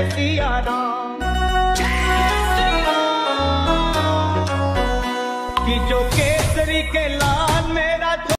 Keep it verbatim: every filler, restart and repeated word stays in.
सिया राम कि जो केसरी के लाल मेरा